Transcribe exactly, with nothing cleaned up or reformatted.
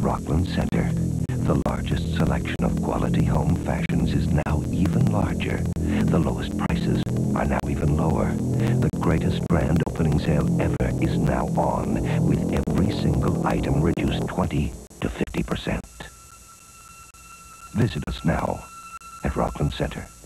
Rockland Center. The largest selection of quality home fashions is now even larger. The lowest prices are now even lower. The greatest grand opening sale ever is now on, with every single item reduced twenty to fifty percent. Visit us now at Rockland Center.